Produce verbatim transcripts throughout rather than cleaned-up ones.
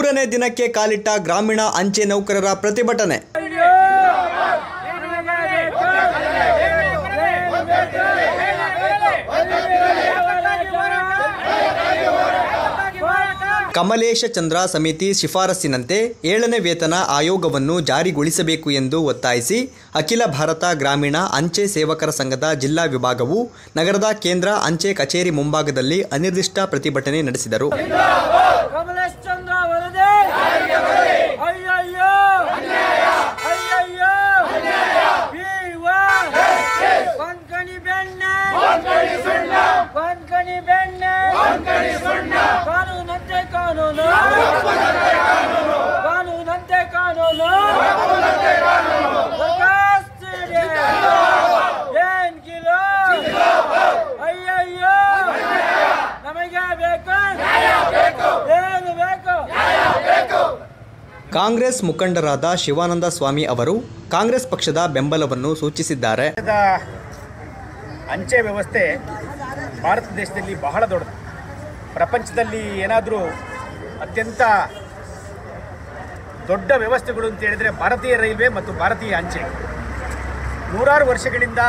ಮೂರನೇ ದಿನಕ್ಕೆ ಕಾಲಿಟ್ಟ ಗ್ರಾಮೀಣ ಅಂಚೆ ನೌಕರರ ಪ್ರತಿಭಟನೆ. ಕಮಲೇಶ ಚಂದ್ರ ಸಮಿತಿ ಶಿಫಾರಸ್ಸಿನಂತೆ ಏಳನೇ ವೇತನ ಆಯೋಗವನ್ನು ಜಾರಿಗೊಳಿಸಬೇಕು ಎಂದು ಒತ್ತಾಯಿಸಿ ಅಖಿಲ ಭಾರತ ಗ್ರಾಮೀಣ ಅಂಚೆ ಸೇವಕರ ಸಂಘದ ಜಿಲ್ಲಾ ವಿಭಾಗವು ನಗರದ ಕೇಂದ್ರ ಅಂಚೆ ಕಚೇರಿ ಮುಂಭಾಗದಲ್ಲಿ ಅನಿರ್ದಿಷ್ಟ ಪ್ರತಿಭಟನೆ ನಡೆಸಿದರು. ಕಾಂಗ್ರೆಸ್ ಮುಖಂಡರಾದ ಶಿವಾನಂದ ಸ್ವಾಮಿ ಅವರು ಕಾಂಗ್ರೆಸ್ ಪಕ್ಷದ ಬೆಂಬಲವನ್ನು ಸೂಚಿಸಿದ್ದಾರೆ. ಅಂಚೆ ವ್ಯವಸ್ಥೆ ಭಾರತ ದೇಶದಲ್ಲಿ ಬಹಳ ದೊಡ್ಡದು. ಪ್ರಪಂಚದಲ್ಲಿ ಏನಾದರೂ ಅತ್ಯಂತ ದೊಡ್ಡ ವ್ಯವಸ್ಥೆಗಳು ಅಂತ ಹೇಳಿದರೆ ಭಾರತೀಯ ರೈಲ್ವೆ ಮತ್ತು ಭಾರತೀಯ ಅಂಚೆ. ನೂರಾರು ವರ್ಷಗಳಿಂದ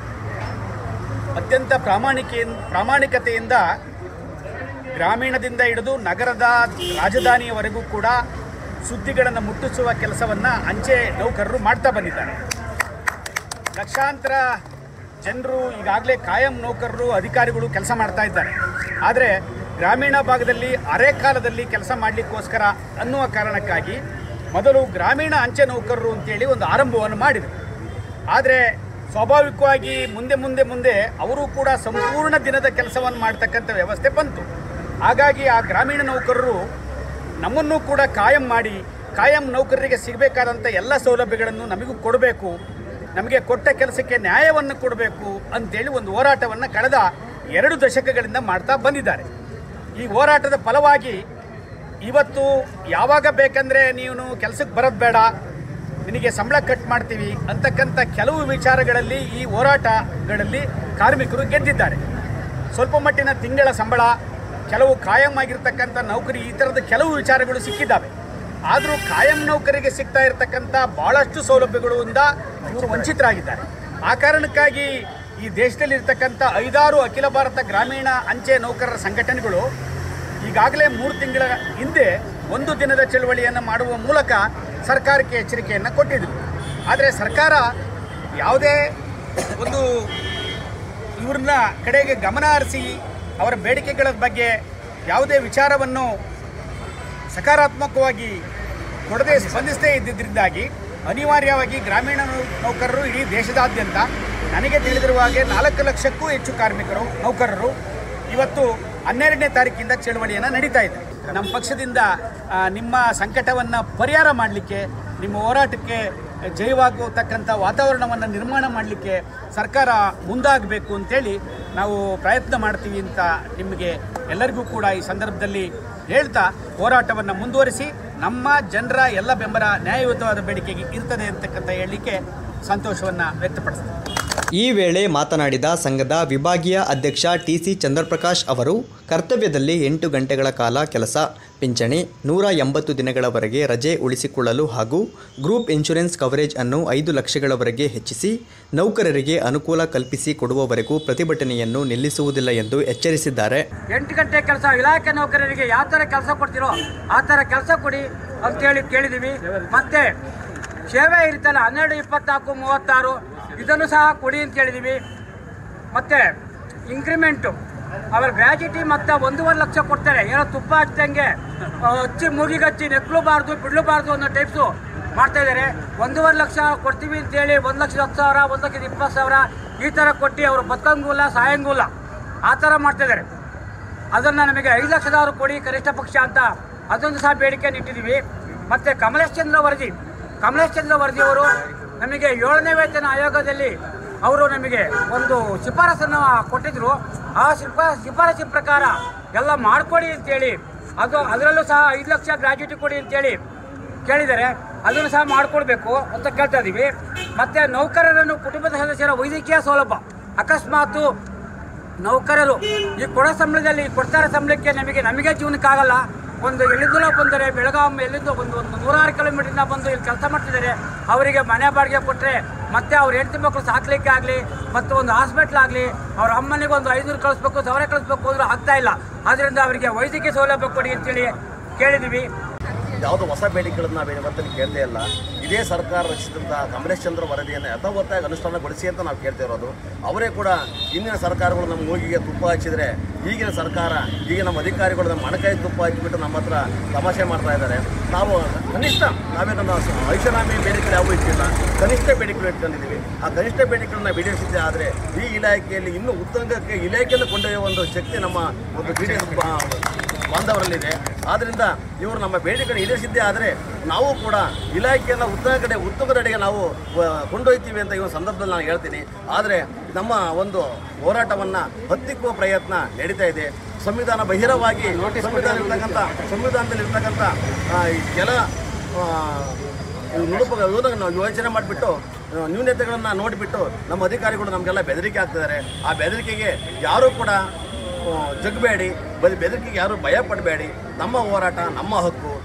ಅತ್ಯಂತ ಪ್ರಾಮಾಣಿಕೆ ಪ್ರಾಮಾಣಿಕತೆಯಿಂದ ಗ್ರಾಮೀಣದಿಂದ ಹಿಡಿದು ನಗರದ ರಾಜಧಾನಿಯವರೆಗೂ ಕೂಡ ಸುದ್ದಿಗಳನ್ನು ಮುಟ್ಟಿಸುವ ಕೆಲಸವನ್ನು ಅಂಚೆ ನೌಕರರು ಮಾಡ್ತಾ ಬಂದಿದ್ದಾರೆ. ಲಕ್ಷಾಂತರ ಜನರು ಈಗಾಗಲೇ ಕಾಯಂ ನೌಕರರು ಅಧಿಕಾರಿಗಳು ಕೆಲಸ ಮಾಡ್ತಾ ಇದ್ದಾರೆ. ಆದರೆ ಗ್ರಾಮೀಣ ಭಾಗದಲ್ಲಿ ಅರೆಕಾಲದಲ್ಲಿ ಕೆಲಸ ಮಾಡಲಿಕ್ಕೋಸ್ಕರ ಅನ್ನುವ ಕಾರಣಕ್ಕಾಗಿ ಮೊದಲು ಗ್ರಾಮೀಣ ಅಂಚೆ ನೌಕರರು ಅಂತೇಳಿ ಒಂದು ಆರಂಭವನ್ನು ಮಾಡಿದರು. ಆದರೆ ಸ್ವಾಭಾವಿಕವಾಗಿ ಮುಂದೆ ಮುಂದೆ ಮುಂದೆ ಅವರು ಕೂಡ ಸಂಪೂರ್ಣ ದಿನದ ಕೆಲಸವನ್ನು ಮಾಡ್ತಕ್ಕಂಥ ವ್ಯವಸ್ಥೆ ಬಂತು. ಹಾಗಾಗಿ ಆ ಗ್ರಾಮೀಣ ನೌಕರರು ನಮ್ಮನ್ನು ಕೂಡ ಕಾಯಂ ಮಾಡಿ ಕಾಯಂ ನೌಕರರಿಗೆ ಸಿಗಬೇಕಾದಂಥ ಎಲ್ಲ ಸೌಲಭ್ಯಗಳನ್ನು ನಮಗೂ ಕೊಡಬೇಕು, ನಮಗೆ ಕೊಟ್ಟ ಕೆಲಸಕ್ಕೆ ನ್ಯಾಯವನ್ನು ಕೊಡಬೇಕು ಅಂತೇಳಿ ಒಂದು ಹೋರಾಟವನ್ನು ಕಳೆದ ಎರಡು ದಶಕಗಳಿಂದ ಮಾಡ್ತಾ ಬಂದಿದ್ದಾರೆ. ಈ ಹೋರಾಟದ ಫಲವಾಗಿ ಇವತ್ತು ಯಾವಾಗ ಬೇಕಂದರೆ ನೀನು ಕೆಲಸಕ್ಕೆ ಬರೋದು ಬೇಡ, ನಿನಗೆ ಸಂಬಳ ಕಟ್ ಮಾಡ್ತೀವಿ ಅಂತಕ್ಕಂಥ ಕೆಲವು ವಿಚಾರಗಳಲ್ಲಿ ಈ ಹೋರಾಟಗಳಲ್ಲಿ ಕಾರ್ಮಿಕರು ಗೆದ್ದಿದ್ದಾರೆ. ಸ್ವಲ್ಪ ಮಟ್ಟಿನ ತಿಂಗಳ ಸಂಬಳ, ಕೆಲವು ಕಾಯಂ ಆಗಿರ್ತಕ್ಕಂಥ ನೌಕರಿ, ಈ ಥರದ ಕೆಲವು ವಿಚಾರಗಳು ಸಿಕ್ಕಿದ್ದಾವೆ. ಆದರೂ ಕಾಯಂ ನೌಕರಿಗೆ ಸಿಗ್ತಾ ಇರತಕ್ಕಂಥ ಭಾಳಷ್ಟು ಸೌಲಭ್ಯಗಳಿಂದ ಇವರು ವಂಚಿತರಾಗಿದ್ದಾರೆ. ಆ ಕಾರಣಕ್ಕಾಗಿ ಈ ದೇಶದಲ್ಲಿರ್ತಕ್ಕಂಥ ಐದಾರು ಅಖಿಲ ಭಾರತ ಗ್ರಾಮೀಣ ಅಂಚೆ ನೌಕರರ ಸಂಘಟನೆಗಳು ಈಗಾಗಲೇ ಮೂರು ತಿಂಗಳ ಹಿಂದೆ ಒಂದು ದಿನದ ಚಳವಳಿಯನ್ನು ಮಾಡುವ ಮೂಲಕ ಸರ್ಕಾರಕ್ಕೆ ಎಚ್ಚರಿಕೆಯನ್ನು ಕೊಟ್ಟಿದ್ದರು. ಆದರೆ ಸರ್ಕಾರ ಯಾವುದೇ ಒಂದು ಇವ್ರನ್ನ ಕಡೆಗೆ ಗಮನ ಹರಿಸಿ ಅವರ ಬೇಡಿಕೆಗಳ ಬಗ್ಗೆ ಯಾವುದೇ ವಿಚಾರವನ್ನು ಸಕಾರಾತ್ಮಕವಾಗಿ ಕೊಡದೆ ಸ್ಪಂದಿಸದೇ ಇದ್ದಿದ್ದರಿಂದಾಗಿ ಅನಿವಾರ್ಯವಾಗಿ ಗ್ರಾಮೀಣ ನೌಕರರು ಇಡೀ ದೇಶದಾದ್ಯಂತ ನನಗೆ ತಿಳಿದಿರುವ ಹಾಗೆ ನಾಲ್ಕು ಲಕ್ಷಕ್ಕೂ ಹೆಚ್ಚು ಕಾರ್ಮಿಕರು ನೌಕರರು ಇವತ್ತು ಹನ್ನೆರಡನೇ ತಾರೀಕಿಂದ ಚಳವಳಿಯನ್ನು ನಡೀತಾ ಇದೆ. ನಮ್ಮ ಪಕ್ಷದಿಂದ ನಿಮ್ಮ ಸಂಕಟವನ್ನು ಪರಿಹಾರ ಮಾಡಲಿಕ್ಕೆ, ನಿಮ್ಮ ಹೋರಾಟಕ್ಕೆ ಜಯವಾಗತಕ್ಕಂಥ ವಾತಾವರಣವನ್ನು ನಿರ್ಮಾಣ ಮಾಡಲಿಕ್ಕೆ ಸರ್ಕಾರ ಮುಂದಾಗಬೇಕು ಅಂತೇಳಿ ನಾವು ಪ್ರಯತ್ನ ಮಾಡ್ತೀವಿ ಅಂತ ನಿಮಗೆ ಎಲ್ಲರಿಗೂ ಕೂಡ ಈ ಸಂದರ್ಭದಲ್ಲಿ ಹೇಳ್ತಾ ಹೋರಾಟವನ್ನು ಮುಂದುವರಿಸಿ ನಮ್ಮ ಜನರ ಎಲ್ಲ ಬೆಂಬಲ ನ್ಯಾಯಯುತವಾದ ಬೇಡಿಕೆಗೆ ಇರ್ತದೆ ಅಂತಕ್ಕಂಥ ಹೇಳಲಿಕ್ಕೆ ಸಂತೋಷವನ್ನು ವ್ಯಕ್ತಪಡಿಸ್ತಾರೆ. ಈ ವೇಳೆ ಮಾತನಾಡಿದ ಸಂಘದ ವಿಭಾಗೀಯ ಅಧ್ಯಕ್ಷ ಟಿ ಸಿ ಚಂದ್ರಪ್ರಕಾಶ್ ಅವರು ಕರ್ತವ್ಯದಲ್ಲಿ ಎಂಟು ಗಂಟೆಗಳ ಕಾಲ ಕೆಲಸ, ಪಿಂಚಣಿ, ನೂರ ಎಂಬತ್ತು ದಿನಗಳವರೆಗೆ ರಜೆ ಉಳಿಸಿಕೊಳ್ಳಲು ಹಾಗೂ ಗ್ರೂಪ್ ಇನ್ಶೂರೆನ್ಸ್ ಕವರೇಜ್ ಅನ್ನು ಐದು ಲಕ್ಷಗಳವರೆಗೆ ಹೆಚ್ಚಿಸಿ ನೌಕರರಿಗೆ ಅನುಕೂಲ ಕಲ್ಪಿಸಿ ಕೊಡುವವರೆಗೂ ಪ್ರತಿಭಟನೆಯನ್ನು ನಿಲ್ಲಿಸುವುದಿಲ್ಲ ಎಂದು ಎಚ್ಚರಿಸಿದ್ದಾರೆ. ಎಂಟು ಗಂಟೆ ಕೆಲಸ ಇಲಾಖೆ ನೌಕರರಿಗೆ ಯಾವ ಥರ ಕೆಲಸ ಕೊಡ್ತಿರೋ ಆ ಥರ ಕೆಲಸ ಕೊಡಿ ಅಂತೇಳಿ ಕೇಳಿದ್ದೀವಿ. ಮತ್ತು ಸೇವೆ ಇರ್ತಲ್ಲ ಹನ್ನೆರಡು ಇಪ್ಪತ್ನಾಲ್ಕು ಮೂವತ್ತಾರು ಇದನ್ನು ಸಹ ಕೊಡಿ ಅಂತ ಹೇಳಿದ್ದೀವಿ. ಮತ್ತು ಇಂಕ್ರಿಮೆಂಟು ಅವರ ಗ್ರ್ಯಾಜುಟಿ ಮತ್ತು ಒಂದೂವರೆ ಲಕ್ಷ ಕೊಡ್ತಾರೆ. ಏನೋ ತುಪ್ಪ ಹಚ್ಚಿದಂಗೆ ಹಚ್ಚಿ ಮೂಗಿಗಚ್ಚಿ ನೆಕ್ಲೂಬಾರ್ದು ಬಿಡಲೂಬಾರ್ದು ಅನ್ನೋ ಟೈಪ್ಸು ಮಾಡ್ತಾಯಿದ್ದಾರೆ. ಒಂದೂವರೆ ಲಕ್ಷ ಕೊಡ್ತೀವಿ ಅಂತೇಳಿ ಒಂದು ಲಕ್ಷದ ಹತ್ತು ಸಾವಿರ ಒಂದು ಲಕ್ಷದ ಇಪ್ಪತ್ತು ಸಾವಿರ ಈ ಥರ ಕೊಟ್ಟು ಅವರು ಬದುಕಂಗಿಲ್ಲ ಸಾಯಂಗಿಲ್ಲ ಆ ಥರ ಮಾಡ್ತಾಯಿದ್ದಾರೆ. ಅದನ್ನು ನಮಗೆ ಐದು ಲಕ್ಷದವರು ಕೊಡಿ ಕನಿಷ್ಠ ಪಕ್ಷ ಅಂತ ಅದೊಂದು ಸಹ ಬೇಡಿಕೆ ಇಟ್ಟಿದ್ದೀವಿ. ಮತ್ತು ಕಮಲೇಶ್ ಚಂದ್ರ ವರದಿ ಕಮಲೇಶ್ ಚಂದ್ರ ವರದಿಯವರು ನಮಗೆ ಏಳನೇ ವೇತನ ಆಯೋಗದಲ್ಲಿ ಅವರು ನಮಗೆ ಒಂದು ಶಿಫಾರಸನ್ನು ಕೊಟ್ಟಿದ್ದರು. ಆ ಶಿಫಾ ಶಿಫಾರಸಿನ ಪ್ರಕಾರ ಎಲ್ಲ ಮಾಡಿಕೊಡಿ ಅಂತೇಳಿ ಅದು ಅದರಲ್ಲೂ ಸಹ ಐದು ಲಕ್ಷ ಗ್ರ್ಯಾಜುಟಿ ಕೊಡಿ ಅಂತೇಳಿ ಕೇಳಿದ್ದಾರೆ. ಅದನ್ನು ಸಹ ಮಾಡಿಕೊಡ್ಬೇಕು ಅಂತ ಕೇಳ್ತಾ ಇದ್ದೀವಿ. ಮತ್ತು ನೌಕರರನ್ನು ಕುಟುಂಬದ ಸದಸ್ಯರ ವೈದ್ಯಕೀಯ ಸೌಲಭ್ಯ ಅಕಸ್ಮಾತು ನೌಕರರು ಈ ಕೊಡೋ ಸಂಬಳದಲ್ಲಿ ಕೊಡ್ತಾರೆ ಸಂಬಳಕ್ಕೆ ನಮಗೆ ನಮಗೆ ಜೀವನಕ್ಕಾಗಲ್ಲ, ಒಂದು ಎಲ್ಲಿಂದಲೋ ಬಂದರೆ ಬೆಳಗಾವಿ ಎಲ್ಲಿಂದ ಒಂದು ಒಂದು ನೂರಾರು ಕಿಲೋಮೀಟರ್ನ ಬಂದು ಇಲ್ಲಿ ಕೆಲಸ ಮಾಡ್ತಿದ್ದಾರೆ. ಅವರಿಗೆ ಮನೆ ಬಾಡಿಗೆ ಕೊಟ್ಟರೆ ಮತ್ತೆ ಅವ್ರ ಹೆಂಡತಿ ಮಕ್ಕಳು ಸಾಕ್ಲಿಕ್ಕೆ ಆಗಲಿ ಮತ್ತು ಒಂದು ಹಾಸ್ಪಿಟ್ಲ್ ಆಗಲಿ ಅವ್ರ ಅಮ್ಮನಿಗೆ ಒಂದು ಐನೂರು ಕಳಿಸ್ಬೇಕು ಸಾವಿರ ಕಳಿಸ್ಬೇಕು ಅಂದರೂ ಆಗ್ತಾ ಇಲ್ಲ. ಆದ್ದರಿಂದ ಅವರಿಗೆ ವೈದ್ಯಕೀಯ ಸೌಲಭ್ಯ ಕೊಡಿ ಅಂತೇಳಿ ಕೇಳಿದ್ದೀವಿ. ಯಾವುದೋ ಹೊಸ ಬೇಡಿಕೆಗಳನ್ನು ನಾವು ಇವತ್ತಿನ ಕೇಳದೇ ಇಲ್ಲ. ಇದೇ ಸರ್ಕಾರ ರಚಿಸಿದಂಥ ಕಮಲೇಶ್ ಚಂದ್ರ ವರದಿಯನ್ನು ಯಥಾವತ್ತಾಗಿ ಅನುಷ್ಠಾನಗೊಳಿಸಿ ಅಂತ ನಾವು ಕೇಳ್ತಾ ಇರೋದು. ಅವರೇ ಕೂಡ ಹಿಂದಿನ ಸರ್ಕಾರಗಳು ನಮ್ಮ ಮೂಗಿಗೆ ತುಪ್ಪ ಹಚ್ಚಿದರೆ ಈಗಿನ ಸರ್ಕಾರ ಈಗ ನಮ್ಮ ಅಧಿಕಾರಿಗಳು ನಮ್ಮ ಮಣಕಾಯಿ ತುಪ್ಪ ಹಚ್ಚಿಬಿಟ್ಟು ನಮ್ಮ ಹತ್ರ ತಮಾಷೆ ಮಾಡ್ತಾ ಇದ್ದಾರೆ. ನಾವು ಕನಿಷ್ಠ ನಾವೇ ನಮ್ಮ ಐಷಾರಾಮಿ ಬೇಡಿಕೆ ಯಾವುದೂ ಇಟ್ಟಿಲ್ಲ, ಕನಿಷ್ಠ ಬೇಡಿಕೆಗಳು ಇಟ್ಕೊಂಡಿದ್ದೀವಿ. ಆ ಕನಿಷ್ಠ ಬೇಡಿಕೆಗಳನ್ನ ಈಡೇರಿಸಿದ್ದೆ ಆದರೆ ಈ ಇಲಾಖೆಯಲ್ಲಿ ಇನ್ನೂ ಉತ್ತುಂಗಕ್ಕೆ ಇಲಾಖೆಯನ್ನು ಕೊಂಡೊಯ್ಯುವ ಒಂದು ಶಕ್ತಿ ನಮ್ಮ ಒಂದು ಬಿ ಡಿ ಎಸ್ ಬಾಂಧವರಲ್ಲಿದೆ. ಆದ್ದರಿಂದ ಇವರು ನಮ್ಮ ಬೇಡಿಕೆ ಈಡೇರಿಸಿದ್ದೇ ಆದರೆ ನಾವು ಕೂಡ ಇಲಾಖೆಯನ್ನು ಉತ್ತಮ ಕಡೆ ಉತ್ತುಂಗದೆಡೆಗೆ ನಾವು ಕೊಂಡೊಯ್ತೀವಿ ಅಂತ ಈ ಒಂದು ಸಂದರ್ಭದಲ್ಲಿ ನಾನು ಹೇಳ್ತೀನಿ. ಆದರೆ ನಮ್ಮ ಒಂದು ಹೋರಾಟವನ್ನು ಹತ್ತಿಕ್ಕುವ ಪ್ರಯತ್ನ ನಡೀತಾ ಇದೆ. ಸಂವಿಧಾನ ಬಹಿರವಾಗಿ ಸಂವಿಧಾನ ಇರ್ತಕ್ಕಂಥ ಸಂವಿಧಾನದಲ್ಲಿ ಇರ್ತಕ್ಕಂಥ ಕೆಲ ನುಣುಪು ನಾವು ಯೋಚನೆ ಮಾಡಿಬಿಟ್ಟು ನ್ಯೂನತೆಗಳನ್ನು ನೋಡಿಬಿಟ್ಟು ನಮ್ಮ ಅಧಿಕಾರಿಗಳು ನಮಗೆಲ್ಲ ಬೆದರಿಕೆ ಆಗ್ತಿದ್ದಾರೆ. ಆ ಬೆದರಿಕೆಗೆ ಯಾರೂ ಕೂಡ ಜಗ್ಬೇಡಿ, ಬರೀ ಬೆದರಿಕೆಗೆ ಯಾರೂ ಭಯ ಪಡಬೇಡಿ. ನಮ್ಮ ಹೋರಾಟ ನಮ್ಮ ಹಕ್ಕು.